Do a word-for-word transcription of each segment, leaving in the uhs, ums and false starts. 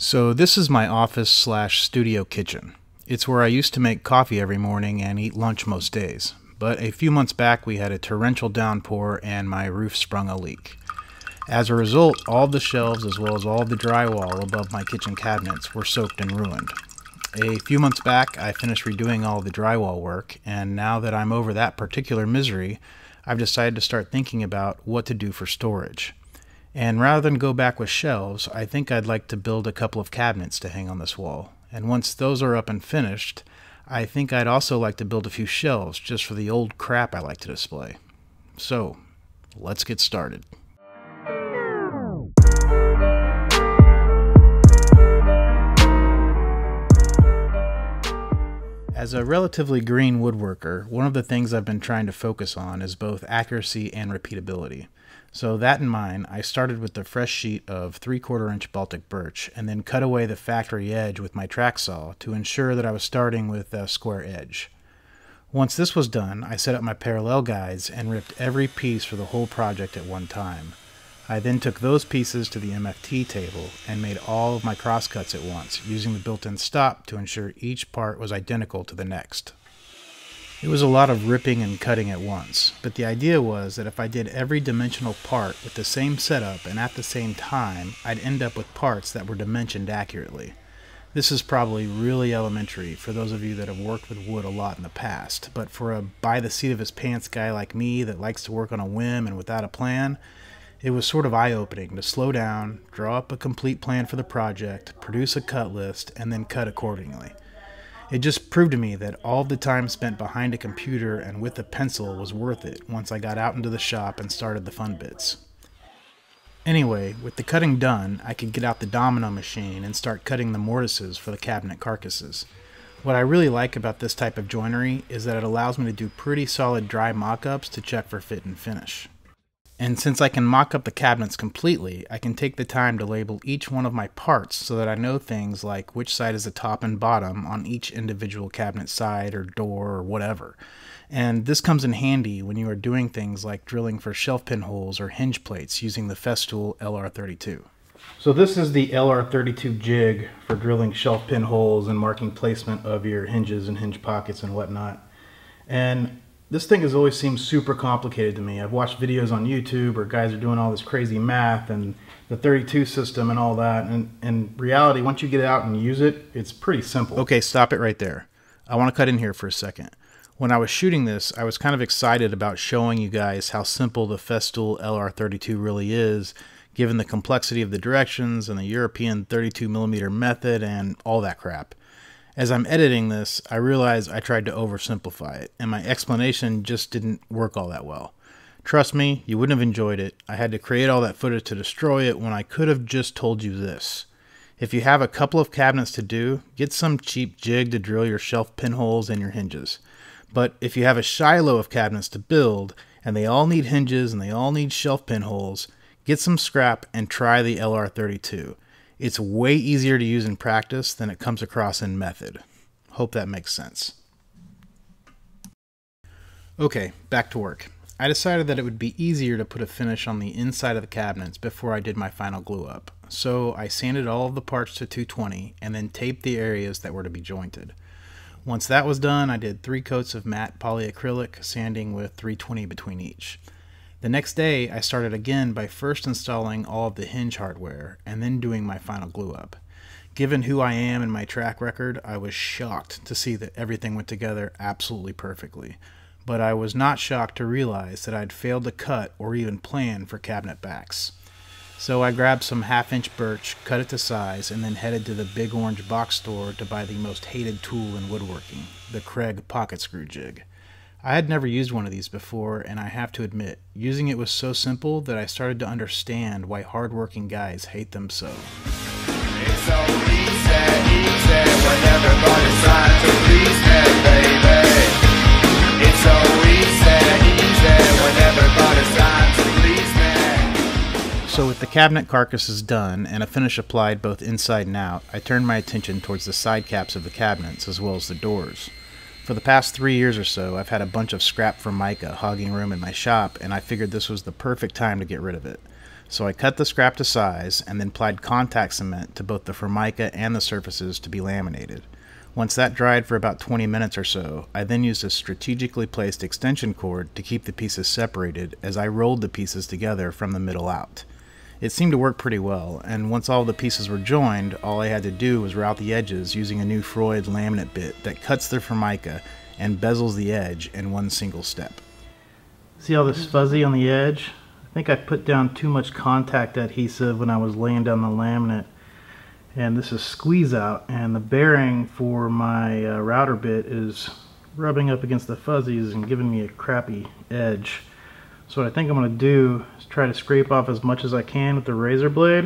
So this is my office slash studio kitchen. It's where I used to make coffee every morning and eat lunch most days. But a few months back we had a torrential downpour and my roof sprung a leak. As a result, all the shelves as well as all the drywall above my kitchen cabinets were soaked and ruined. A few months back I finished redoing all the drywall work, and now that I'm over that particular misery, I've decided to start thinking about what to do for storage. And rather than go back with shelves, I think I'd like to build a couple of cabinets to hang on this wall. And once those are up and finished, I think I'd also like to build a few shelves just for the old crap I like to display. So, let's get started. As a relatively green woodworker, one of the things I've been trying to focus on is both accuracy and repeatability. So that in mind, I started with the fresh sheet of three quarter inch Baltic birch and then cut away the factory edge with my track saw to ensure that I was starting with a square edge. Once this was done, I set up my parallel guides and ripped every piece for the whole project at one time. I then took those pieces to the M F T table and made all of my crosscuts at once, using the built-in stop to ensure each part was identical to the next. It was a lot of ripping and cutting at once, but the idea was that if I did every dimensional part with the same setup and at the same time, I'd end up with parts that were dimensioned accurately. This is probably really elementary for those of you that have worked with wood a lot in the past, but for a by-the-seat-of-his-pants guy like me that likes to work on a whim and without a plan, it was sort of eye-opening to slow down, draw up a complete plan for the project, produce a cut list, and then cut accordingly. It just proved to me that all the time spent behind a computer and with a pencil was worth it once I got out into the shop and started the fun bits. Anyway, with the cutting done, I could get out the domino machine and start cutting the mortises for the cabinet carcasses. What I really like about this type of joinery is that it allows me to do pretty solid dry mock-ups to check for fit and finish. And since I can mock up the cabinets completely, I can take the time to label each one of my parts so that I know things like which side is the top and bottom on each individual cabinet side or door or whatever. And this comes in handy when you are doing things like drilling for shelf pin holes or hinge plates using the Festool L R thirty-two. So this is the L R thirty-two jig for drilling shelf pin holes and marking placement of your hinges and hinge pockets and whatnot. And this thing has always seemed super complicated to me. I've watched videos on YouTube where guys are doing all this crazy math and the thirty-two system and all that. And in reality, once you get it out and use it, it's pretty simple. Okay, stop it right there. I want to cut in here for a second. When I was shooting this, I was kind of excited about showing you guys how simple the Festool L R thirty-two really is, given the complexity of the directions and the European thirty-two millimeter method and all that crap. As I'm editing this, I realize I tried to oversimplify it, and my explanation just didn't work all that well. Trust me, you wouldn't have enjoyed it. I had to create all that footage to destroy it when I could have just told you this. If you have a couple of cabinets to do, get some cheap jig to drill your shelf pinholes and your hinges. But if you have a Shiloh of cabinets to build, and they all need hinges and they all need shelf pinholes, get some scrap and try the L R thirty-two. It's way easier to use in practice than it comes across in method. Hope that makes sense. Okay, back to work. I decided that it would be easier to put a finish on the inside of the cabinets before I did my final glue up. So I sanded all of the parts to two twenty and then taped the areas that were to be jointed. Once that was done, I did three coats of matte polyacrylic, sanding with three twenty between each. The next day, I started again by first installing all of the hinge hardware and then doing my final glue up. Given who I am and my track record, I was shocked to see that everything went together absolutely perfectly. But I was not shocked to realize that I'd failed to cut or even plan for cabinet backs. So I grabbed some half inch birch, cut it to size, and then headed to the Big Orange box store to buy the most hated tool in woodworking, the Kreg pocket screw jig. I had never used one of these before, and I have to admit, using it was so simple that I started to understand why hardworking guys hate them so. It's so easy, easy, when everybody's trying to please me, baby. It's so easy, easy, when everybody's trying to please me. So with the cabinet carcasses done and a finish applied both inside and out, I turned my attention towards the side caps of the cabinets as well as the doors. For the past three years or so, I've had a bunch of scrap Formica hogging room in my shop, and I figured this was the perfect time to get rid of it. So I cut the scrap to size and then applied contact cement to both the Formica and the surfaces to be laminated. Once that dried for about twenty minutes or so, I then used a strategically placed extension cord to keep the pieces separated as I rolled the pieces together from the middle out. It seemed to work pretty well, and once all the pieces were joined, all I had to do was route the edges using a new Freud laminate bit that cuts the Formica and bezels the edge in one single step. See all this fuzzy on the edge? I think I put down too much contact adhesive when I was laying down the laminate, and this is squeeze out, and the bearing for my uh, router bit is rubbing up against the fuzzies and giving me a crappy edge. So what I think I'm going to do is try to scrape off as much as I can with the razor blade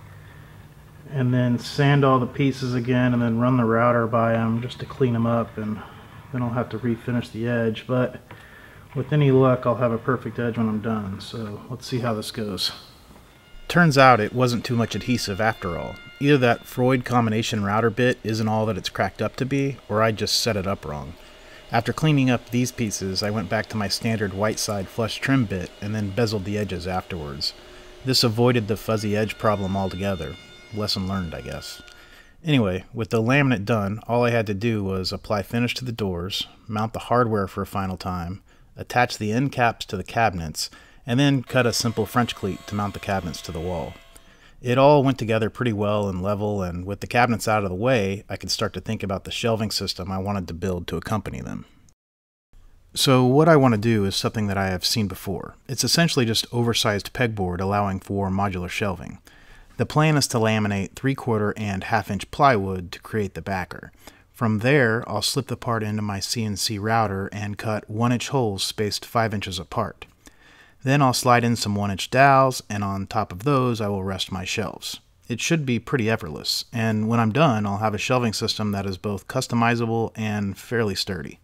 and then sand all the pieces again and then run the router by them just to clean them up, and then I'll have to refinish the edge. But with any luck, I'll have a perfect edge when I'm done, so let's see how this goes. Turns out it wasn't too much adhesive after all. Either that Freud combination router bit isn't all that it's cracked up to be, or I just set it up wrong. After cleaning up these pieces, I went back to my standard white side flush trim bit and then bezeled the edges afterwards. This avoided the fuzzy edge problem altogether. Lesson learned, I guess. Anyway, with the laminate done, all I had to do was apply finish to the doors, mount the hardware for a final time, attach the end caps to the cabinets, and then cut a simple French cleat to mount the cabinets to the wall. It all went together pretty well and level, and with the cabinets out of the way, I could start to think about the shelving system I wanted to build to accompany them. So what I want to do is something that I have seen before. It's essentially just oversized pegboard allowing for modular shelving. The plan is to laminate three quarter and half inch plywood to create the backer. From there, I'll slip the part into my C N C router and cut one inch holes spaced five inches apart. Then I'll slide in some one inch dowels, and on top of those I will rest my shelves. It should be pretty effortless, and when I'm done I'll have a shelving system that is both customizable and fairly sturdy.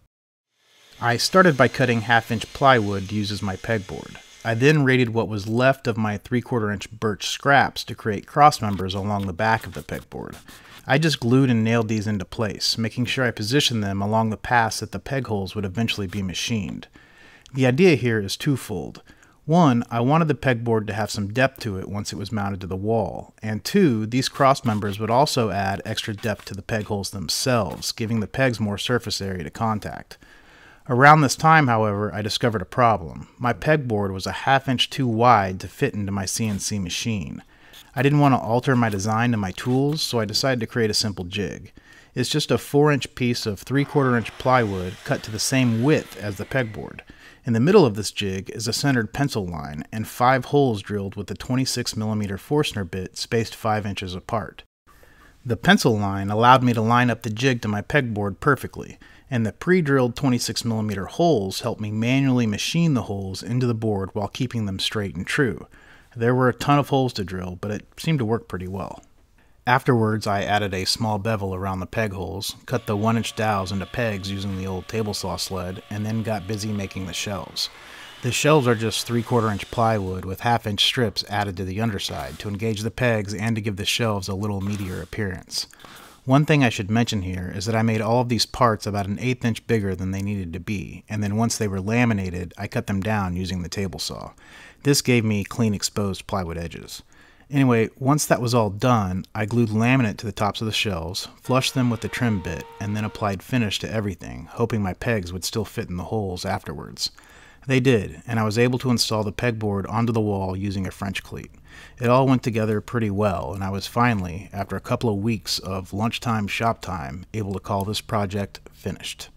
I started by cutting half inch plywood to use as my pegboard. I then raided what was left of my three quarter inch birch scraps to create cross members along the back of the pegboard. I just glued and nailed these into place, making sure I positioned them along the paths that the peg holes would eventually be machined. The idea here is twofold. One, I wanted the pegboard to have some depth to it once it was mounted to the wall, and two, these cross members would also add extra depth to the peg holes themselves, giving the pegs more surface area to contact. Around this time, however, I discovered a problem. My pegboard was a half inch too wide to fit into my C N C machine. I didn't want to alter my design to my tools, so I decided to create a simple jig. It's just a four inch piece of three quarter inch plywood cut to the same width as the pegboard. In the middle of this jig is a centered pencil line and five holes drilled with a twenty-six millimeter Forstner bit spaced five inches apart. The pencil line allowed me to line up the jig to my pegboard perfectly, and the pre-drilled twenty-six millimeter holes helped me manually machine the holes into the board while keeping them straight and true. There were a ton of holes to drill, but it seemed to work pretty well. Afterwards, I added a small bevel around the peg holes, cut the one inch dowels into pegs using the old table saw sled, and then got busy making the shelves. The shelves are just three quarter inch plywood with half inch strips added to the underside to engage the pegs and to give the shelves a little meatier appearance. One thing I should mention here is that I made all of these parts about an eighth inch bigger than they needed to be, and then once they were laminated, I cut them down using the table saw. This gave me clean exposed plywood edges. Anyway, once that was all done, I glued laminate to the tops of the shelves, flushed them with the trim bit, and then applied finish to everything, hoping my pegs would still fit in the holes afterwards. They did, and I was able to install the pegboard onto the wall using a French cleat. It all went together pretty well, and I was finally, after a couple of weeks of lunchtime shop time, able to call this project finished.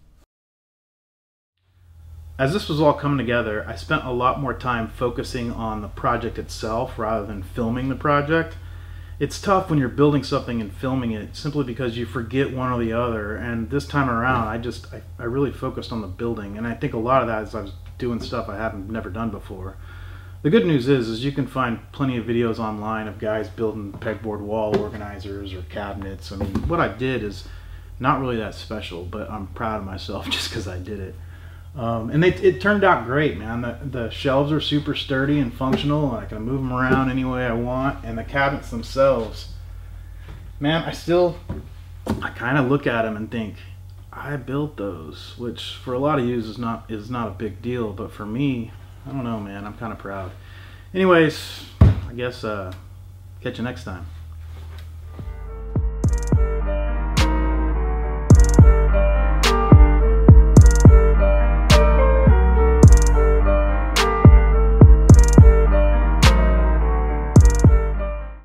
As this was all coming together, I spent a lot more time focusing on the project itself rather than filming the project. It's tough when you're building something and filming it simply because you forget one or the other, and this time around I just I, I really focused on the building, and I think a lot of that is I was doing stuff I haven't never done before. The good news is, is you can find plenty of videos online of guys building pegboard wall organizers or cabinets. I mean, what I did is not really that special, but I'm proud of myself just because I did it. Um, and they, it turned out great, man. The, the shelves are super sturdy and functional. I can move them around any way I want. And the cabinets themselves, man, I still, I kind of look at them and think, I built those, which for a lot of you is not, is not a big deal. But for me, I don't know, man, I'm kind of proud. Anyways, I guess uh, catch you next time.